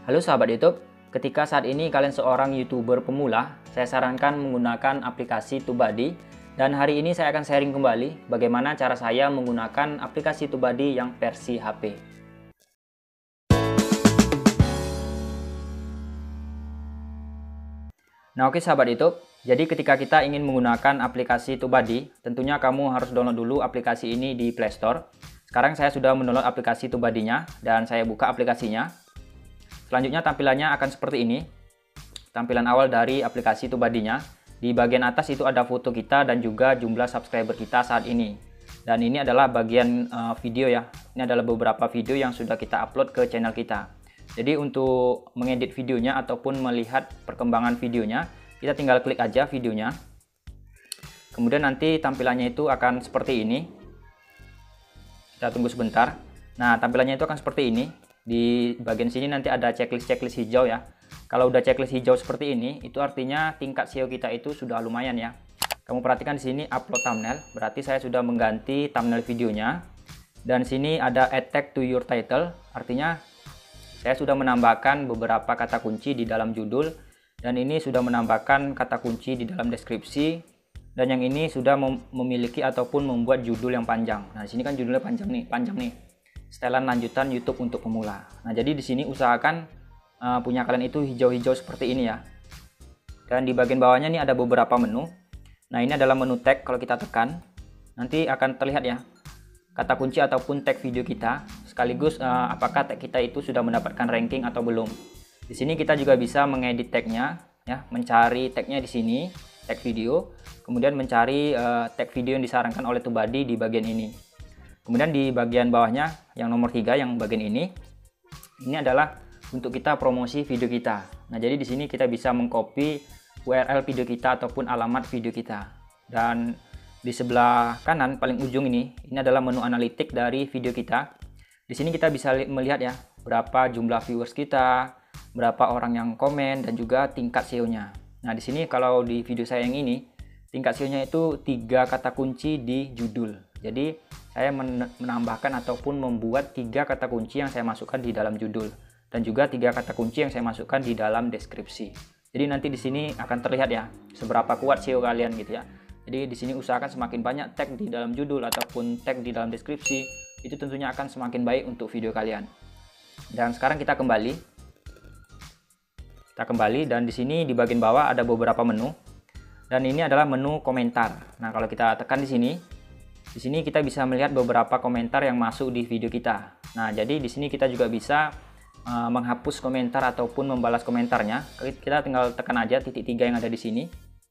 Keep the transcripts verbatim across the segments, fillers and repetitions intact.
Halo sahabat YouTube, ketika saat ini kalian seorang YouTuber pemula, saya sarankan menggunakan aplikasi TubeBuddy. Dan hari ini saya akan sharing kembali bagaimana cara saya menggunakan aplikasi TubeBuddy yang versi H P. Nah oke sahabat YouTube, jadi ketika kita ingin menggunakan aplikasi TubeBuddy, tentunya kamu harus download dulu aplikasi ini di Play Store. Sekarang saya sudah mendownload aplikasi TubeBuddy-nya dan saya buka aplikasinya. Selanjutnya tampilannya akan seperti ini. Tampilan awal dari aplikasi TubeBuddy-nya. Di bagian atas itu ada foto kita dan juga jumlah subscriber kita saat ini. Dan ini adalah bagian uh, video ya. Ini adalah beberapa video yang sudah kita upload ke channel kita. Jadi untuk mengedit videonya ataupun melihat perkembangan videonya, kita tinggal klik aja videonya. Kemudian nanti tampilannya itu akan seperti ini. Kita tunggu sebentar. Nah, tampilannya itu akan seperti ini. Di bagian sini nanti ada checklist-checklist hijau ya. Kalau udah checklist hijau seperti ini, itu artinya tingkat S E O kita itu sudah lumayan ya. Kamu perhatikan di sini upload thumbnail, berarti saya sudah mengganti thumbnail videonya. Dan sini ada add tag to your title, artinya saya sudah menambahkan beberapa kata kunci di dalam judul. Dan ini sudah menambahkan kata kunci di dalam deskripsi. Dan yang ini sudah mem memiliki ataupun membuat judul yang panjang. Nah, di sini kan judulnya panjang nih, panjang nih. Setelan lanjutan YouTube untuk pemula. Nah, jadi di sini usahakan uh, punya kalian itu hijau-hijau seperti ini ya. Dan di bagian bawahnya nih ada beberapa menu. Nah, ini adalah menu tag. Kalau kita tekan, nanti akan terlihat ya kata kunci ataupun tag video kita. Sekaligus uh, apakah tag kita itu sudah mendapatkan ranking atau belum. Di sini kita juga bisa mengedit tagnya ya, mencari tagnya di sini, tag video. Kemudian mencari uh, tag video yang disarankan oleh TubeBuddy di bagian ini. Kemudian di bagian bawahnya yang nomor tiga yang bagian ini, ini adalah untuk kita promosi video kita. Nah, jadi di sini kita bisa mengcopy U R L video kita ataupun alamat video kita. Dan di sebelah kanan paling ujung ini, ini adalah menu analitik dari video kita. Di sini kita bisa melihat ya, berapa jumlah viewers kita, berapa orang yang komen dan juga tingkat S E O-nya. Nah, di sini kalau di video saya yang ini, tingkat S E O-nya itu tiga kata kunci di judul. Jadi saya menambahkan ataupun membuat tiga kata kunci yang saya masukkan di dalam judul dan juga tiga kata kunci yang saya masukkan di dalam deskripsi. Jadi nanti di sini akan terlihat ya seberapa kuat S E O kalian gitu ya. Jadi di sini usahakan semakin banyak tag di dalam judul ataupun tag di dalam deskripsi, itu tentunya akan semakin baik untuk video kalian. Dan sekarang kita kembali. Kita kembali dan di sini di bagian bawah ada beberapa menu. Dan ini adalah menu komentar. Nah, kalau kita tekan di sini, di sini kita bisa melihat beberapa komentar yang masuk di video kita. Nah, jadi di sini kita juga bisa uh, menghapus komentar ataupun membalas komentarnya. Kita tinggal tekan aja titik tiga yang ada di sini.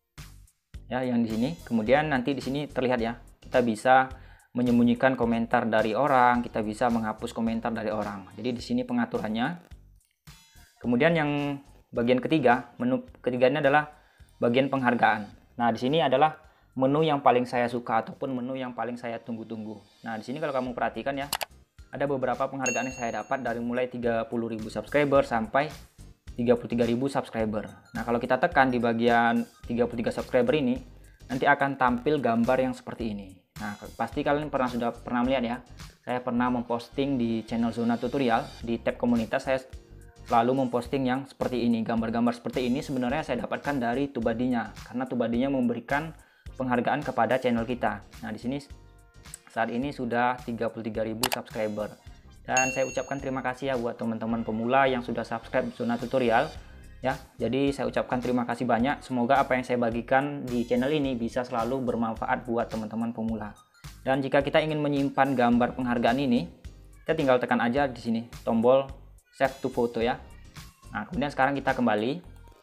Ya, yang di sini. Kemudian nanti di sini terlihat ya, kita bisa menyembunyikan komentar dari orang, kita bisa menghapus komentar dari orang. Jadi di sini pengaturannya. Kemudian yang bagian ketiga, menu ketiganya adalah bagian penghargaan. Nah, di sini adalah menu yang paling saya suka ataupun menu yang paling saya tunggu-tunggu. Nah, di sini kalau kamu perhatikan ya, ada beberapa penghargaan yang saya dapat dari mulai tiga puluh ribu subscriber sampai tiga puluh tiga ribu subscriber. Nah, kalau kita tekan di bagian tiga puluh tiga subscriber ini, nanti akan tampil gambar yang seperti ini. Nah, pasti kalian pernah sudah pernah melihat ya. Saya pernah memposting di channel Zona Tutorial, di tab komunitas saya selalu memposting yang seperti ini. Gambar-gambar seperti ini sebenarnya saya dapatkan dari TubeBuddy-nya, karena TubeBuddy-nya memberikan penghargaan kepada channel kita. Nah, di sini saat ini sudah tiga puluh tiga ribu subscriber. Dan saya ucapkan terima kasih ya buat teman-teman pemula yang sudah subscribe Zona Tutorial ya. Jadi saya ucapkan terima kasih banyak. Semoga apa yang saya bagikan di channel ini bisa selalu bermanfaat buat teman-teman pemula. Dan jika kita ingin menyimpan gambar penghargaan ini, kita tinggal tekan aja di sini tombol save to photo ya. Nah, kemudian sekarang kita kembali.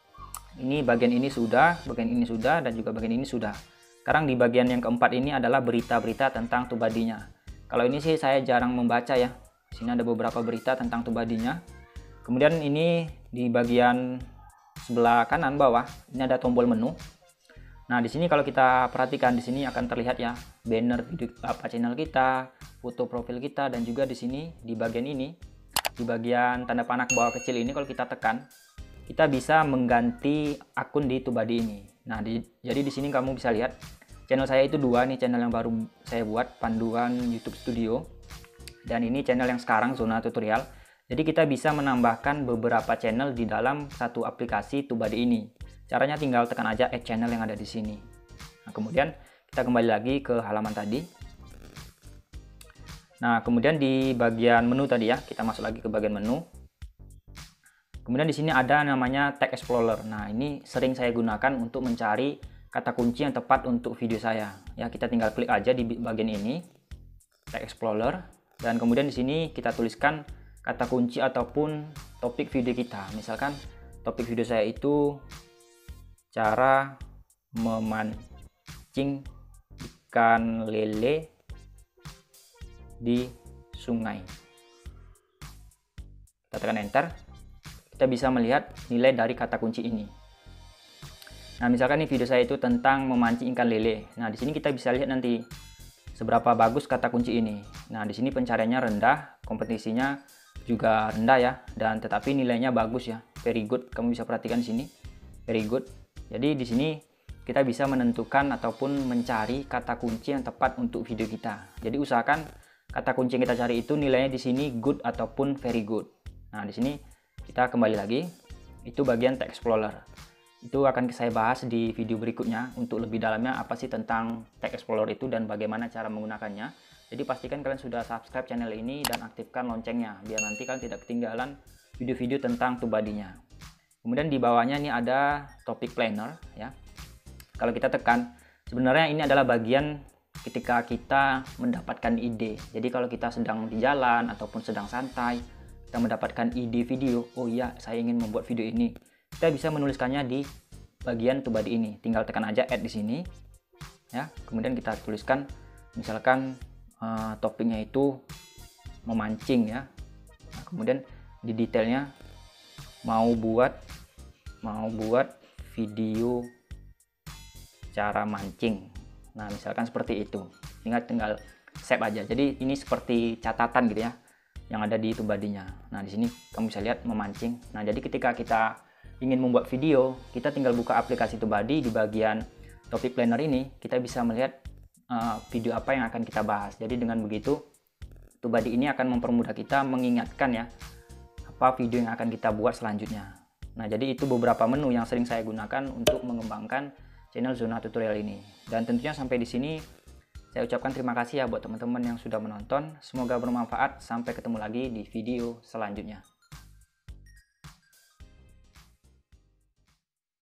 Ini bagian ini sudah, bagian ini sudah, dan juga bagian ini sudah. Sekarang di bagian yang keempat ini adalah berita-berita tentang TubeBuddy-nya. Kalau ini sih saya jarang membaca ya. Di sini ada beberapa berita tentang TubeBuddy-nya. Kemudian ini di bagian sebelah kanan bawah ini ada tombol menu. Nah, di sini kalau kita perhatikan di sini akan terlihat ya banner video apa channel kita, foto profil kita, dan juga di sini di bagian ini, di bagian tanda panah ke bawah kecil ini kalau kita tekan, kita bisa mengganti akun di TubeBuddy ini. Nah, di, jadi di sini kamu bisa lihat channel saya itu dua nih, channel yang baru saya buat, Panduan YouTube Studio, dan ini channel yang sekarang Zona Tutorial. Jadi kita bisa menambahkan beberapa channel di dalam satu aplikasi TubeBuddy ini. Caranya tinggal tekan aja add channel yang ada di sini. Nah, kemudian kita kembali lagi ke halaman tadi. Nah, kemudian di bagian menu tadi ya, kita masuk lagi ke bagian menu. Kemudian di sini ada namanya Tag Explorer. Nah, ini sering saya gunakan untuk mencari kata kunci yang tepat untuk video saya. Ya, kita tinggal klik aja di bagian ini, Tag Explorer, dan kemudian di sini kita tuliskan kata kunci ataupun topik video kita. Misalkan topik video saya itu cara memancing ikan lele di sungai. Kita tekan enter. Kita bisa melihat nilai dari kata kunci ini. Nah, misalkan nih video saya itu tentang memancing ikan lele. Nah, di sini kita bisa lihat nanti seberapa bagus kata kunci ini. Nah, di sini pencariannya rendah, kompetisinya juga rendah ya, dan tetapi nilainya bagus ya, very good. Kamu bisa perhatikan di sini, very good. Jadi di sini kita bisa menentukan ataupun mencari kata kunci yang tepat untuk video kita. Jadi usahakan kata kunci yang kita cari itu nilainya di sini good ataupun very good. Nah, di sini kita kembali lagi, itu bagian Tag Explorer. Itu akan saya bahas di video berikutnya untuk lebih dalamnya apa sih tentang Tag Explorer itu dan bagaimana cara menggunakannya. Jadi pastikan kalian sudah subscribe channel ini dan aktifkan loncengnya biar nanti kalian tidak ketinggalan video-video tentang TubeBuddy-nya. Kemudian di bawahnya ini ada Topic Planner ya. Kalau kita tekan, sebenarnya ini adalah bagian ketika kita mendapatkan ide. Jadi kalau kita sedang di jalan ataupun sedang santai, kita mendapatkan ide video, oh iya saya ingin membuat video ini, kita bisa menuliskannya di bagian TubeBuddy ini. Tinggal tekan aja add di sini ya, kemudian kita tuliskan misalkan uh, topiknya itu memancing ya. Nah, kemudian di detailnya mau buat mau buat video cara mancing. Nah, misalkan seperti itu. Tinggal tinggal save aja. Jadi ini seperti catatan gitu ya yang ada di TubeBuddy-nya. Nah, di sini kamu bisa lihat memancing. Nah, jadi ketika kita ingin membuat video, kita tinggal buka aplikasi TubeBuddy di bagian Topic Planner ini, kita bisa melihat uh, video apa yang akan kita bahas. Jadi dengan begitu TubeBuddy ini akan mempermudah kita mengingatkan ya apa video yang akan kita buat selanjutnya. Nah, jadi itu beberapa menu yang sering saya gunakan untuk mengembangkan channel Zona Tutorial ini. Dan tentunya sampai di sini saya ucapkan terima kasih ya buat teman-teman yang sudah menonton. Semoga bermanfaat. Sampai ketemu lagi di video selanjutnya.